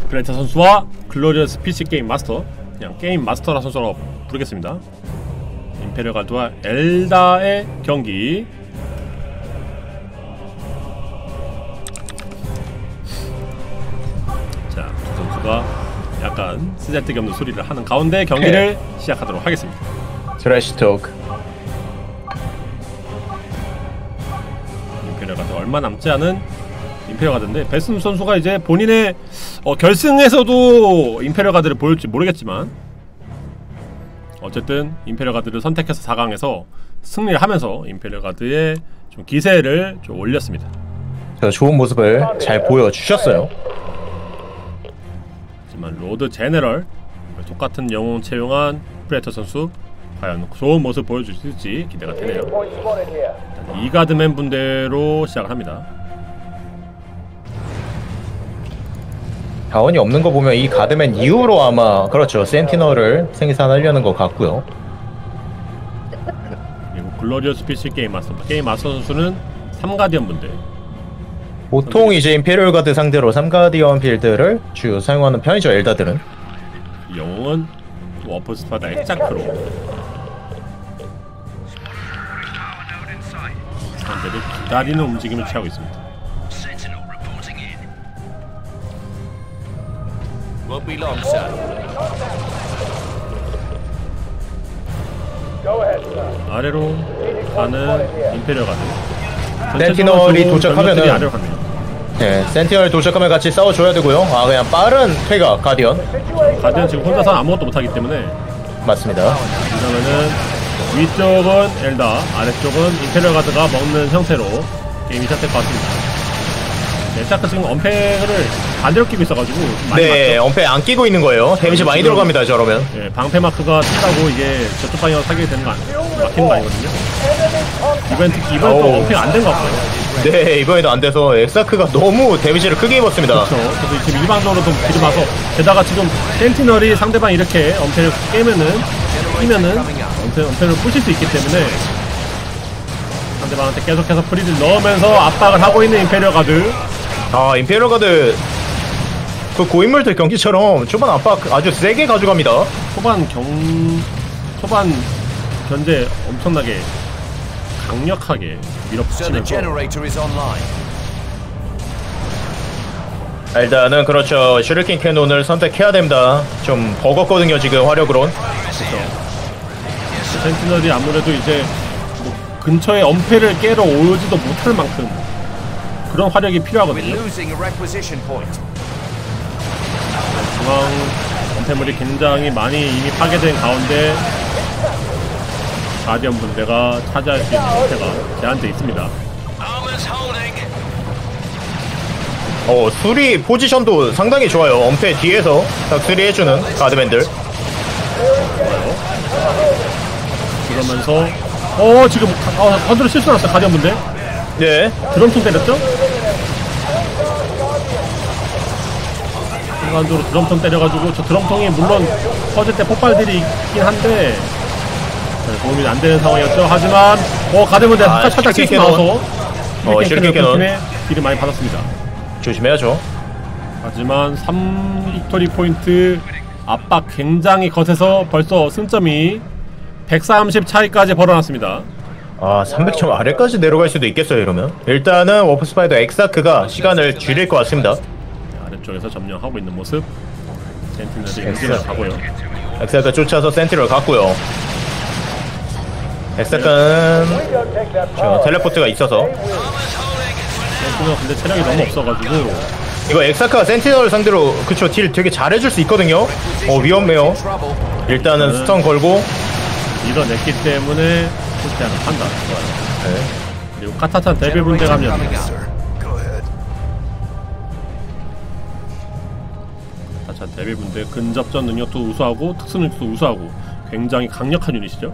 프레터 선수와 글로리어스 PC 게임 마스터, 그냥 게임 마스터라 선수라고 부르겠습니다. 임페리얼 가드와 엘다의 경기. 자, 두 선수가 약간 쓰잘데기 없는 소리를 하는 가운데 경기를 시작하도록 하겠습니다. 트래시 토크. 임페리얼 가드 얼마 남지 않은 임페리얼 가드인데, 베슨 선수가 이제 본인의 결승에서도 임페리얼 가드를 보일지 모르겠지만 어쨌든 임페리얼 가드를 선택해서 4강에서 승리를 하면서 임페리얼 가드의 좀 기세를 좀 올렸습니다. 좋은 모습을 잘 보여주셨어요. 하지만 로드 제네럴, 똑같은 영웅 채용한 프레터 선수, 과연 좋은 모습 보여줄 수 있을지 기대가 되네요. 일단 이가드맨 분대로 시작을 합니다. 자원이 없는 거 보면 이 가드맨 이후로 아마 그렇죠, 센티널을 생산하려는 것 같고요. 그리고 글로리어스 PC 게임 마스터 선수는 3가디언 분대. 보통 이제 임페리얼 가드 상대로 3가디언 빌드를 주요 사용하는 편이죠, 엘다들은. 영웅은 워프스파다 엑자크로 상대를 기다리는 움직임을 취하고 있습니다. 아래로 가는 임페리얼 가드. 센티널이 도착하면은 센티널 도착하면 같이 싸워줘야 되고요. 그냥 빠른 퇴각 가디언 지금 혼자서 아무것도 못하기 때문에. 맞습니다. 이러면은 위쪽은 엘다, 아래쪽은 임페리얼 가드가 먹는 형태로 게임이 시작될 것 같습니다. 샤크 지금 언패를 반대로 끼고 있어가지고 많이 맞죠? 언패 안 끼고 있는 거예요. 데미지 많이 들어갑니다, 저러면. 방패 마크가 뜬다고 이게 저쪽 방향으로 사게 되는 거 막히는 거 아니거든요. 이번엔 또 언패가 안 된 것 같고요. 네, 이번에도 안 돼서 엑사크가 너무 데미지를 크게 입었습니다. 그렇죠. 그래서 지금 일방적으로 좀 들이마서, 게다가 지금 센티널이 상대방 이렇게 언패를 끼면은 언패를 부실 수 있기 때문에 상대방한테 계속해서 프리를 넣으면서 압박을 하고 있는 임페리얼 가드. 임페리얼 가드 그 고인물들 경기처럼 초반 압박 아주 세게 가져갑니다. 초반 견제 엄청나게 강력하게 밀어붙이면서. 일단은 그렇죠, 슈리킨 캐논을 선택해야 됩니다. 좀 버겁거든요, 지금 화력으론. 그렇죠. 센티널이 아무래도 이제 뭐 근처에 엄폐를 깨러 오지도 못할 만큼 그런 화력이 필요하거든요. 중앙 엄폐물이 굉장히 많이 이미 파괴된 가운데 가디언 분대가 차지할 수 있는 형태가 제한돼 있습니다. 수리 포지션도 상당히 좋아요. 엄폐 뒤에서 딱 수리해주는 가드맨들. 그러면서 지금 컨트롤 실수 났어요, 가디언 분대. 네. 드럼통 때렸죠? 순간적으로 드럼통 때려가지고, 저 드럼통이 물론 터질 때 폭발들이 있긴 한데 도움이 안 되는 상황이었죠. 하지만 가디언 분대 살짝 실수 나와서 슈리킨 캐논 딜을 많이 받았습니다. 조심해야죠. 하지만 3빅토리 포인트 압박 굉장히 거세서 벌써 승점이 130 차이까지 벌어놨습니다. 300점 아래까지 내려갈 수도 있겠어요, 이러면. 일단은 워프스파이더 엑사크가 시간을 줄일 것 같습니다. 아래쪽에서 점령하고 있는 모습. 센티널이 유지를 가고요. 엑사크가 쫓아서 센티널을 갔고요. 엑사크는 텔레포트가 있어서. 센티널 근데 체력이 너무 없어가지고 이거 엑사크가 센티널 상대로 그쵸, 딜 되게 잘해줄 수 있거든요. 위험해요. 일단은 스턴 걸고 밀어냈기 때문에 실패하는 판단 좋아요. 네. 그리고 카타찬 데뷔 분대 가면 카타찬 데뷔 분대 근접전 능력도 우수하고 특수 능력도 우수하고 굉장히 강력한 유닛이죠.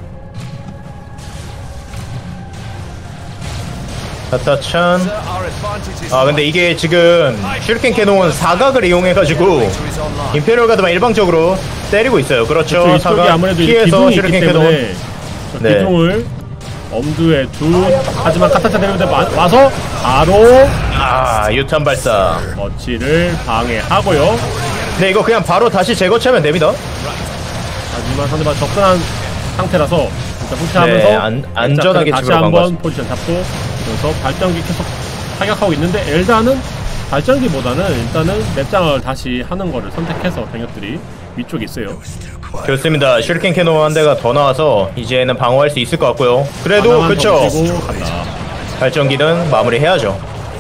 카타찬. 근데 이게 지금 슈리킨 캐논 사각을 이용해가지고 임페리얼 가드만 일방적으로 때리고 있어요. 그렇죠. 이쪽이 아무래도 피해서 기둥이 있기 때문에 기둥을 엄두에 하지만 카타차 대회대 와서 바로 유탄 발사 어치를 방해하고요. 네, 이거 그냥 바로 다시 재거치하면 됩니다. 하지만 상대방 접근한 상태라서 일단 푸시하면서 네, 안전하게 다시 집으러 간 한번 거죠. 포지션 잡고 그래서 발전기 계속 타격하고 있는데 엘다는 발전기보다는 일단은 맵장을 다시 하는 거를 선택해서 병력들이 위쪽에 있어요. 그렇습니다. 슈리켄 캐논 한 대가 더 나와서 이제는 방어할 수 있을 것 같고요. 그래도 그쵸, 발전기는 마무리해야죠.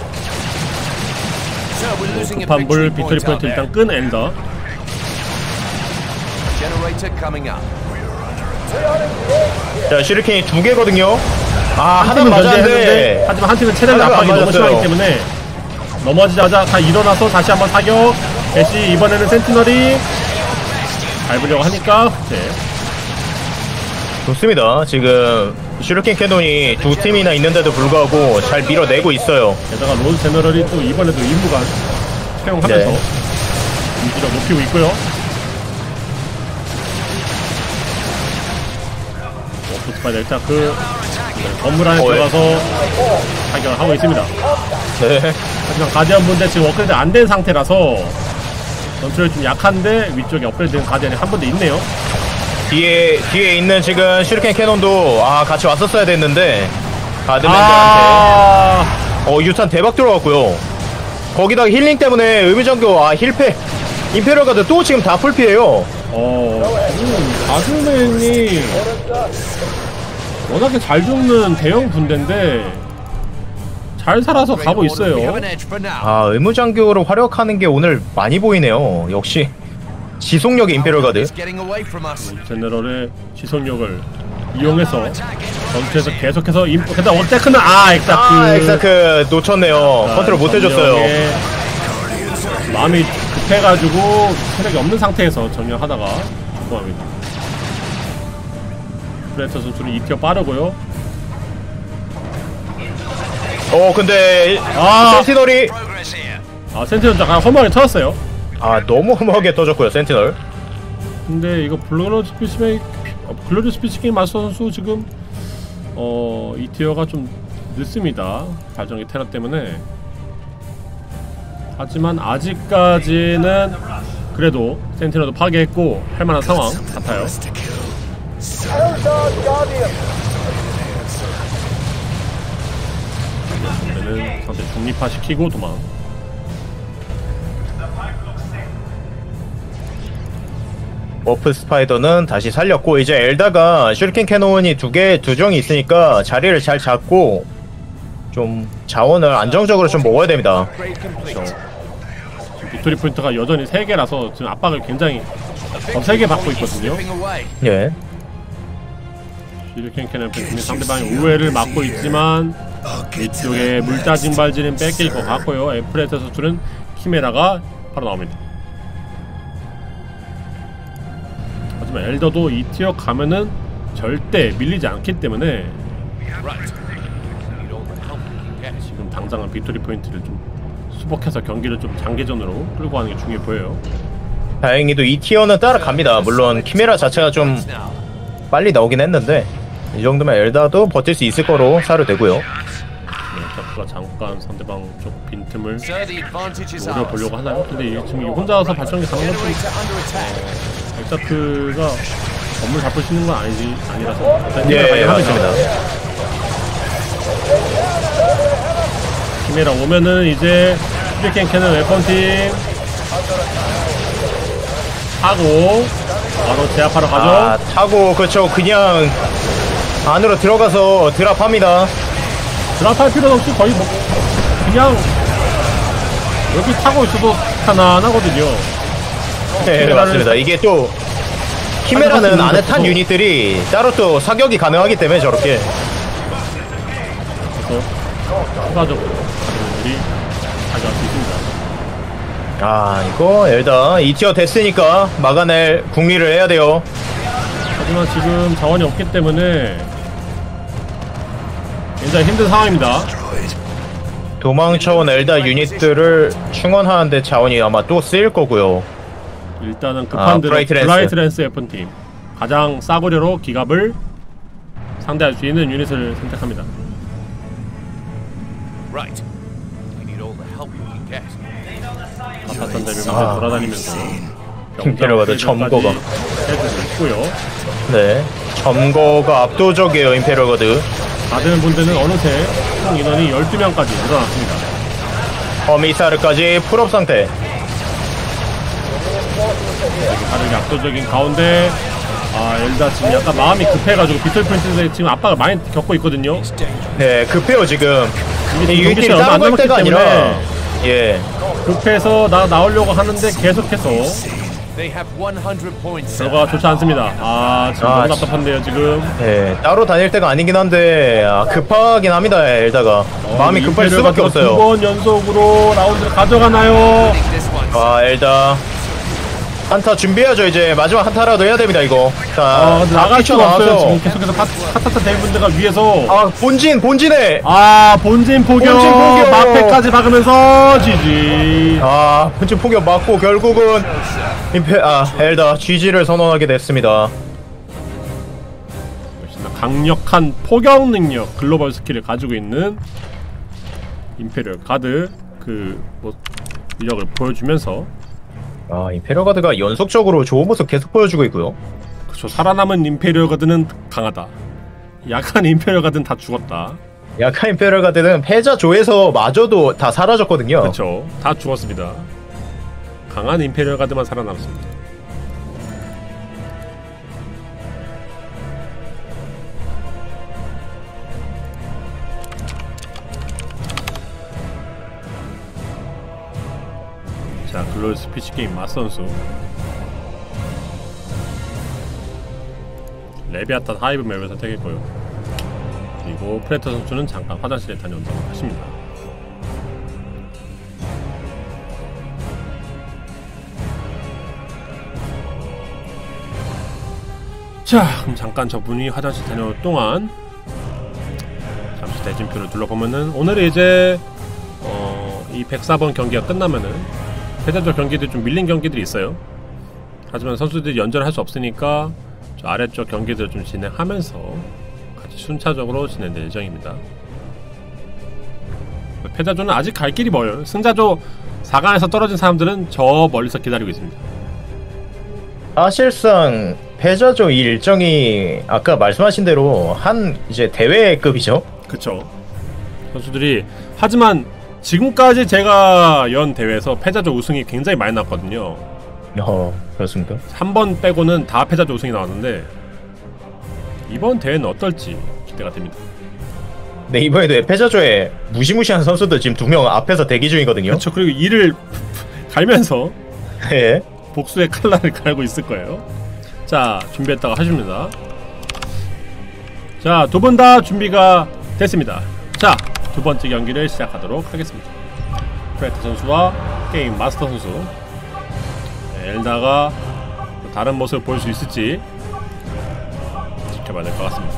급한 불 빅토리 포인트 일단 끈 엘더. 자, 슈리켄이 2개거든요. 하나는 맞았는데 하지만 한 팀은 체력의 압박이 너무 심하기 때문에 넘어지자마자 다 일어나서 다시 한번 사격. 대시 이번에는 센티널이 밟으려고 하니까 좋습니다. 지금 슈리켄 캐논이 2팀이나 있는데도 불구하고 잘 밀어내고 있어요. 게다가 로드 제너럴이 또 이번에도 임무관 채용하면서 인지력 높이고 있고요. 오프스파이더 일단 그 건물 안에 들어가서 타격을 하고 있습니다. 네. 하지만 가디언 분대 지금 업그레이드 안 된 상태라서 전투력이 좀 약한데 위쪽에 업그레이드 된 가디언이 한 분대 있네요. 뒤에 있는 지금 슈리켄 캐논도 같이 왔었어야 됐는데 가드맨들한테 유탄 대박 들어갔고요. 거기다가 힐링 때문에 의미전교 힐패 임페리얼 가드 또 지금 다 풀피해요. 가드맨이 워낙에 잘 죽는 대형 군대인데 잘 살아서 가고 있어요. 의무장교를 활용하는 게 오늘 많이 보이네요. 역시 지속력의 임페리얼 가드. 제너럴의 지속력을 이용해서 전투에서 계속해서 게다가 원테크는 엑사크 놓쳤네요. 컨트롤 못해줬어요. 마음이 급해가지고 체력이 없는 상태에서 점령하다가 죽어갑니다. 프레터 선수는 2티어 빠르고요. 근데 센티널이 센티널 잠깐 허무하게 터졌어요. 너무 허무하게 터졌고요. 센티널. 근데 이거 글로리어스 피치킹 마스터 선수 지금 2티어가 좀 늦습니다. 발전기 테러 때문에. 하지만 아직까지는 그래도 센티널도 파괴했고 할만한 상황 같아요. 상대는 상대 중립화시키고 도망. 워프 스파이더는 다시 살렸고 이제 엘다가 슈리켄 캐논이 두 정이 있으니까 자리를 잘 잡고 좀 자원을 안정적으로 좀 먹어야 됩니다. 그렇죠. 지금 빅토리 포인트가 여전히 3개라서 지금 압박을 굉장히 더 세게 받고 있거든요. 예. 슈리켄 캐논 펜트는 상대방의 우회를 막고 있지만 이쪽에 물자징발질은 뺏길 것 같고요. 에프레터 선수는 키메라가 바로 나옵니다. 하지만 엘더도 2티어 가면은 절대 밀리지 않기 때문에 지금 당장은 빅토리 포인트를 좀 수복해서 경기를 좀 장기전으로 끌고 가는 게 중요해 보여요. 다행히도 2티어는 따라갑니다. 물론 키메라 자체가 좀 빨리 나오긴 했는데 이 정도면 엘다도 버틸 수 있을 거로 사료되고요. 자크가 잠깐 상대방 쪽 빈틈을 노려보려고 하나요? 근데 지금 혼자서 발전기 가는 것도 엑사크가 건물 잡을 수 있는 건 아니라서 맞습니다. 키메라 오면은 이제 슈리켄 캐논 웨폰팀 타고 바로 제압하러 가죠. 타고 그쵸. 그냥 안으로 들어가서 드랍합니다. 드랍할 필요도 없이 거의 뭐 그냥 여기 타고 있어도 편안하거든요. 네, 맞습니다. 이게 또 키메라는 안에 탄 유닛들이 따로 또 사격이 가능하기 때문에 저렇게 그래서 추가적으로 가드들이 가져갈 수 있습니다. 이거 엘다 2티어 됐으니까 막아낼 궁리를 해야 돼요. 하지만 지금 자원이 없기 때문에 굉장히 힘든 상황입니다. 도망쳐온 엘다 유닛들을 충원하는데 자원이 아마 또 쓰일 거고요. 일단은 급한 드랍 브라이트랜스 F팀 가장 싸구려로 기갑을 상대할 수 있는 유닛을 선택합니다. Right. We need all the help we can get. 아파트 대비가 돌아다니면서 임페리얼 점거가 해주고 있고요. 네, 점거가 압도적이에요. 임페리얼 가드. 받은 분들은 어느새 총 인원이 12명까지 늘어났습니다. 미사일까지 풀업 상태. 다르게 압도적인 가운데 엘다 지금 약간 마음이 급해가지고 비틀 프린스에 지금 압박을 많이 겪고 있거든요. 네, 급해요 지금. 이게 유닛이 따로 갈 때가 아니라 예, 급해서 나오려고 하는데 계속해서 They have 100 points. 결과가 좋지 않습니다. 지금 너무 답답한데요 지금. 네, 따로 다닐 때가 아니긴 한데 급하긴 합니다. 엘다가 마음이 급할 수밖에 없어요. 2번 연속으로 라운드를 가져가나요? This one. 엘다 한타 준비해야죠. 이제 마지막 한타라도 해야 됩니다. 이거. 자, 근데 나갈 수가 없어요. 지금 계속해서 카타타 대분들가 위에서 본진에 본진 포격 마패까지 박으면서 GG. 본진 포격 맞고 결국은 엘다 GG를 선언하게 됐습니다. 역시나 강력한 포격 능력 글로벌 스킬을 가지고 있는 임페리얼 가드 위력을 보여주면서 임페리얼 가드가 연속적으로 좋은 모습 계속 보여주고 있고요. 그쵸, 살아남은 임페리얼 가드는 강하다. 약한 임페리얼 가드는 다 죽었다. 약한 임페리얼 가드는 패자조에서 마저도 다 사라졌거든요. 그쵸, 다 죽었습니다. 강한 임페리얼 가드만 살아남았습니다. 자, 글로벌 스피치 게임 맞선수 레비아탄 하이브 맵을 선택했고요. 그리고 프레터 선수는 잠깐 화장실에 다녀온다고 하십니다. 자, 그럼 잠깐 저분이 화장실 다녀올 동안 잠시 대진표를 둘러보면은 오늘은 이제 이 104번 경기가 끝나면은 패자조 경기들이 좀 밀린 경기들이 있어요. 하지만 선수들이 연전을 할 수 없으니까 저 아래쪽 경기들을 좀 진행하면서 같이 순차적으로 진행될 예정입니다. 패자조는 아직 갈 길이 멀어요. 승자조 4강에서 떨어진 사람들은 저 멀리서 기다리고 있습니다. 사실상 패자조 이 일정이 아까 말씀하신 대로 이제 대회급이죠. 그쵸. 선수들이 하지만 지금까지 제가 연 대회에서 패자조 우승이 굉장히 많이 나왔거든요. 그렇습니까? 한 번 빼고는 다 패자조 우승이 나왔는데 이번 대회는 어떨지 기대가 됩니다. 네, 이번에도 패자조에 무시무시한 선수들 지금 2명 앞에서 대기 중이거든요. 그렇죠. 그리고 이를 갈면서 네. 복수의 칼날을 갈고 있을 거예요. 자, 준비했다가 하십니다. 자, 두 분 다 준비가 됐습니다. 자, 두 번째 경기를 시작하도록 하겠습니다. 프레트 선수와 게임 마스터 선수. 엘다가 다른 모습을 보일 수 있을지 지켜봐야 될 것 같습니다.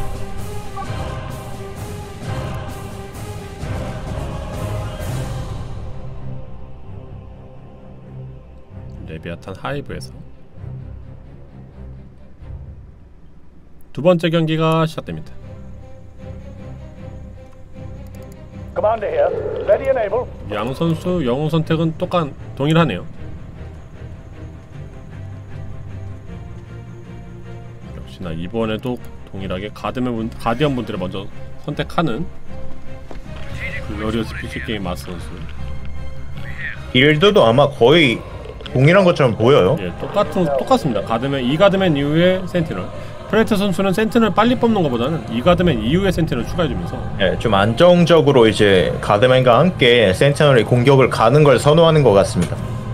레비아탄 하이브에서 두 번째 경기가 시작됩니다. 양 선수 영웅 선택은 동일하네요. 역시나 이번에도 동일하게 가디언 분들을 먼저 선택하는 글로리어스 피치 게임 마스 선수. 빌드도 아마 거의 동일한 것처럼 보여요. 예, 똑같습니다. 가드맨 이후에 센티널. 프레트 선수는 센티널 빨리 뽑는 것보다는 이 가드맨 이후에 센티널 추가해주면서 좀 안정적으로 이제 가드맨과 함께 센티널이 공격을 가는 걸 선호하는 것 같습니다.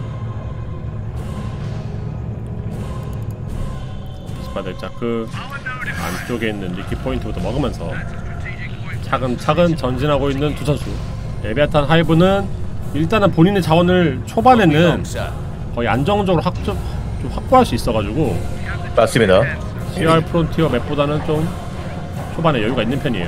스파델자크 안쪽에 있는 리키 포인트부터 먹으면서 차근차근 전진하고 있는 두 선수. 레비아탄 하이브는 일단은 본인의 자원을 초반에는 거의 안정적으로 좀 확보할 수 있어가지고 맞습니다. CR 프론티어 맵보다는 좀 초반에 여유가 있는 편이에요.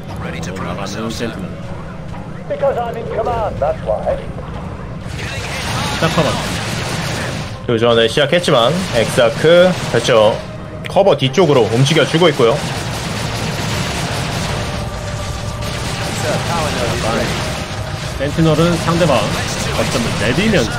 나가는 센티널. 시작하봤습니다. 교전을 시작했지만 엑사크 그렇죠. 커버 뒤쪽으로 움직여주고 있고요. 센티널은 상대방 거점을 내리면서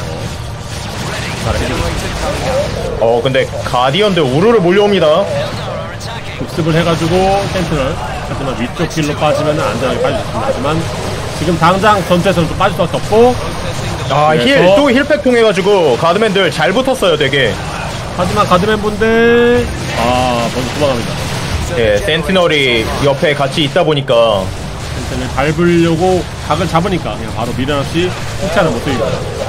근데 가디언들 우르르 몰려옵니다. 급습을 해가지고 센티널 하지만 위쪽 길로 빠지면 안전하게 빠질 수 있습니다. 하지만 지금 당장 전투에서는 좀 빠질 수밖에 없고 또 힐팩 통해가지고 가드맨들 잘 붙었어요 되게. 하지만 가드맨 분들 먼저 도망갑니다. 예, 센티널이 옆에 같이 있다 보니까 센티널 밟으려고 각을 잡으니까 그냥 바로 미련 없이 후퇴하는 모습입니다.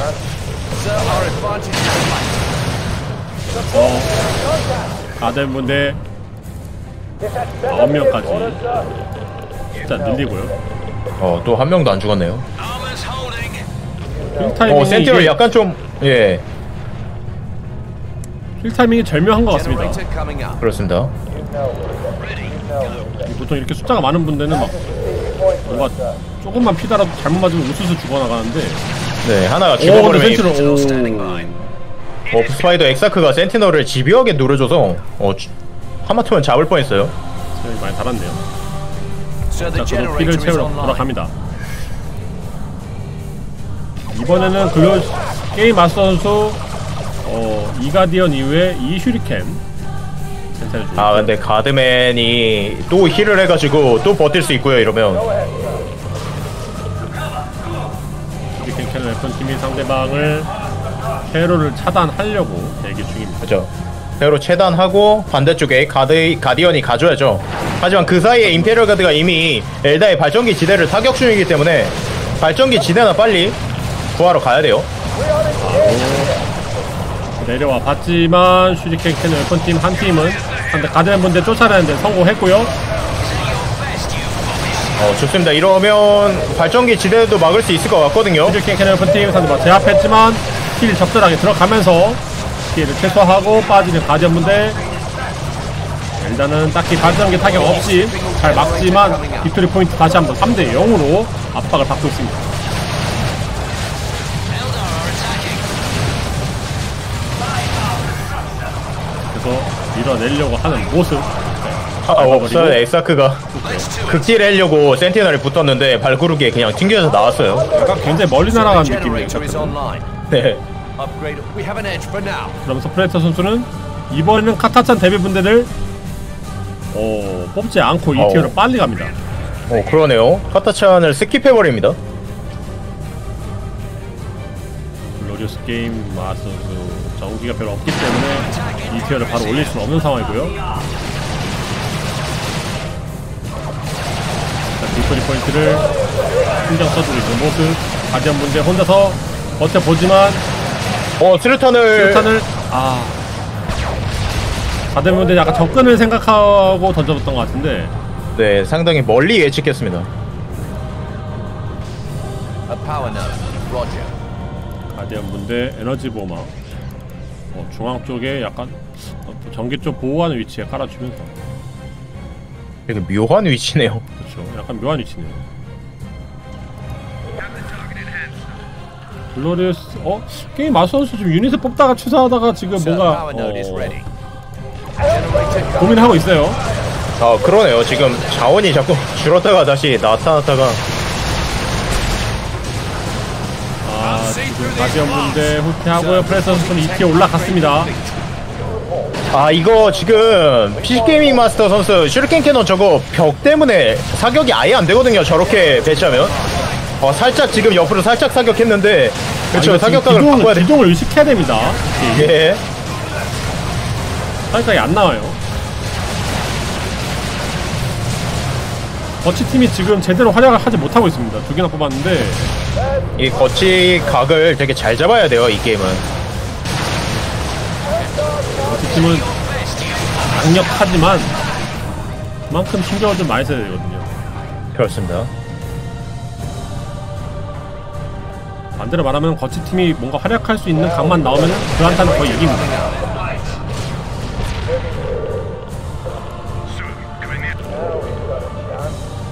가드맨 분들 9명까지 일단 밀리고요. 또 한 명도 안 죽었네요. 힐 타이밍이 센티널 약간 좀 힐 타이밍이 절묘한 것 같습니다. 그렇습니다. 보통 이렇게 숫자가 많은 분들은 막 뭔가 조금만 피다라도 잘못 맞으면 우수수 죽어나가는데 네, 하나가 근데 죽어버리면 스파이더 엑사크가 센티널을 집요하게 누르줘서 하마터면 잡을 뻔했어요. 많이 달았네요. 자, 그리고 피를 채우러 돌아갑니다. 이번에는 게임 마스터 선수 이가디언 이후에 이 슈리켄 센터를 주고 근데 가드맨이 또 힐을 해가지고 또 버틸 수 있고요 이러면. 슈리켄 캐논 웨펀팀이 상대방을 회로를 차단하려고 대기 중입니다. 그죠. 회로 차단하고 반대쪽에 가디언이 가줘야죠. 하지만 그 사이에 임페리얼 가드가 이미 엘다의 발전기 지대를 타격 중이기 때문에 발전기 지대나 빨리 구하러 가야 돼요. 내려와 봤지만 슈리켄 캐논 웨펀팀 한 팀은 상대 가드맨 분들 쫓아내는데 성공했고요. 좋습니다. 이러면 발전기 지대도 막을 수 있을 것 같거든요. 슈리켄 캐논 웨펀팀 상대방 제압했지만 힐 적절하게 들어가면서 피해를 최소화하고 빠지는 가디언 분들. 일단은 딱히 발전기 타격 없이 잘 막지만 빅토리 포인트 다시 한번 3대 0으로 압박을 받고 있습니다. 그래서 밀어내려고 하는 모습. 없어요. 엑사크가 극딜 하려고 센티널이 붙었는데 발구르기에 그냥 튕겨서 나왔어요. 약간 굉장히 멀리 날아간 느낌이에요. 네. 그러면서 프레터 선수는 이번에는 카타찬 데뷔 분대를 뽑지 않고 이 티어를 빨리 갑니다. 그러네요. 카타찬을 스킵해버립니다. 글로리오스 게임 마스터 선수 정기가 별로 없기 때문에 이 티어를 바로 올릴 수는 없는 상황이고요. 빅토리 포인트를 신경 써주고 있는 모습. 가디언 분대 혼자서 버텨보지만 수류탄을 가디언 분대 약간 접근을 생각하고 던져봤던 것 같은데 네, 상당히 멀리 예측했습니다. 가디언 분대 에너지 보호막 중앙 쪽에 약간 전기 쪽 보호하는 위치에 깔아주면서 되게 묘한 위치네요. 그렇죠. 약간 묘한 위치네요. 글로리우스 게임 마스터 선수 지금 유닛을 뽑다가 취소하다가 지금 뭔가 고민하고 있어요. 그러네요. 지금 자원이 자꾸 줄었다가 다시 나타났다가 지금 가디언 분대 후퇴하고요. 프레서 선수는 2티어 올라갔습니다. 이거 지금 PC게이밍 마스터 선수 슈리켄 캐논 저거 벽 때문에 사격이 아예 안 되거든요. 저렇게 배치하면 살짝 지금 옆으로 살짝 사격했는데 그렇죠. 사격각을 바꿔야 돼. 기동을 의식해야 됩니다. 예. 사격각이 안 나와요. 거치팀이 지금 제대로 활약을 하지 못하고 있습니다. 2개나 뽑았는데 이 거치 각을 되게 잘 잡아야 돼요. 이 게임은. 거치팀은 강력하지만 그만큼 신경을 좀 많이 써야 되거든요. 그렇습니다. 반대로 말하면 거치팀이 뭔가 활약할 수 있는 각만 나오면 그 한타는 거의 이깁니다.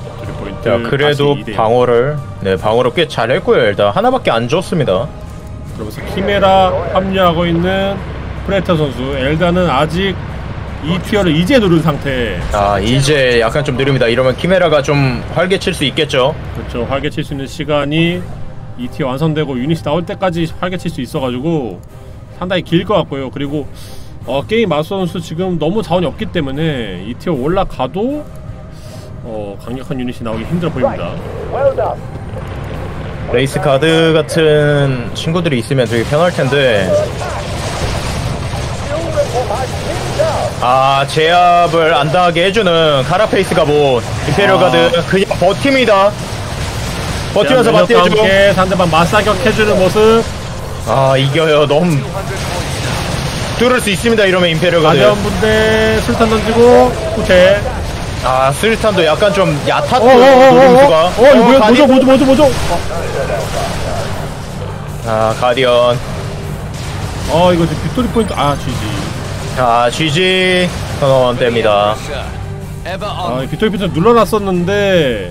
자, 그래도 방어를 꽤 잘했고요. 일단 하나밖에 안 줬습니다. 그러면서 키메라 합류하고 있는 프레터 선수. 엘다는 아직 2티어를 이제 누른 상태. 아, 이제 약간 좀 느립니다. 이러면 키메라가 좀 활개칠 수 있겠죠. 그렇죠. 활개칠 수 있는 시간이 2티어 완성되고 유닛이 나올 때까지 활개칠 수 있어가지고 상당히 길 것 같고요. 그리고 게임 마스 선수 지금 너무 자원이 없기 때문에 2티어 올라가도 강력한 유닛이 나오기 힘들어 보입니다. 레이스 카드 같은 친구들이 있으면 되게 편할 텐데. 아, 제압을 안 당하게 해주는 카라페이스 가본 임페리얼 가드 그냥 버팁니다. 버티면서 버텨주고 함께 상대방 맞사격 해주는 모습. 아, 이겨요. 너무 뚫을 수 있습니다. 이러면 임페리얼 가드. 가디언 분대 술탄 던지고 후퇴. 아, 스리탄도 약간 좀 얕았고 노림수가. 이거 뭐죠? 아, 가디언. 이거 지금 빅토리 포인트. GG. 자, GG 선언 됩니다. Ever on. 빅토리 포인트 눌러놨었는데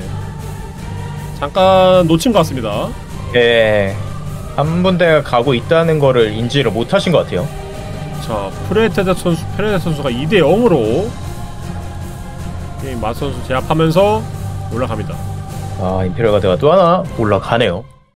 잠깐 놓친 것 같습니다. 예. 한 분대가 가고 있다는 거를 인지를 못 하신 것 같아요. 자, 페레테 선수가 2대 0으로 게임 마스 선수 제압하면서 올라갑니다. 아, 임페리얼 가드가 또 하나 올라가네요.